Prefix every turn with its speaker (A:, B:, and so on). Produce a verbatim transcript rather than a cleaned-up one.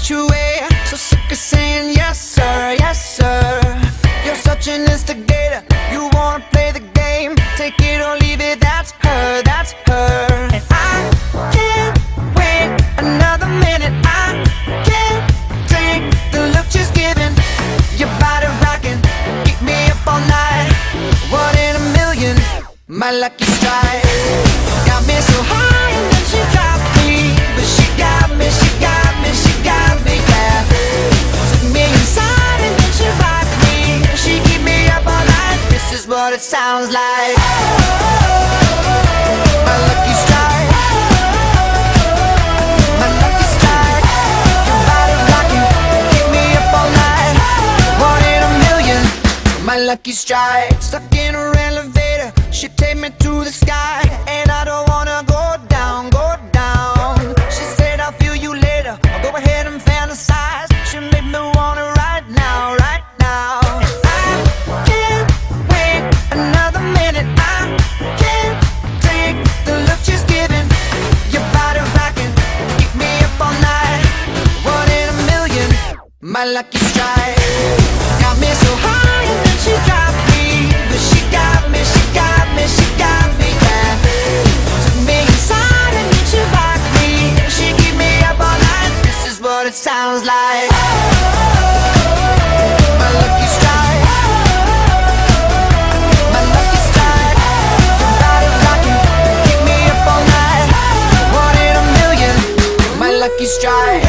A: get your way. So sick of saying yes sir, yes sir. You're such an instigator, you wanna play the game. Take it or leave it, that's her, that's her. And I can't wait another minute. I can't take the look she's giving. Your body rocking, keep me up all night. One in a million, my lucky strike. Got me so high and then she dropped me. But she got me, she got me, she got me, yeah. Took me inside and then she rocked me. She keep me up all night, this is what it sounds like. My lucky strike, my lucky strike. Your body rocking, keep me up all night. One in a million, my lucky strike. Stuck in her elevator, she take me to the sky. And I don't wanna go down, go down. She said I'll feel you later, I'll go ahead and fantasize. She made me want it right now, right now. And I can't wait another minute. I can't take the look she's giving. Your body rocking, keep me up all night. One in a million, my lucky strike. Got me so high and then she dropped me. But she got me, she got me, she got me, yeah. Took me inside and then she rocked me. She keep me up all night, this is what it sounds like. My lucky strike, my lucky strike. Your body rocking, keep me up all night. One in a million, my lucky strike.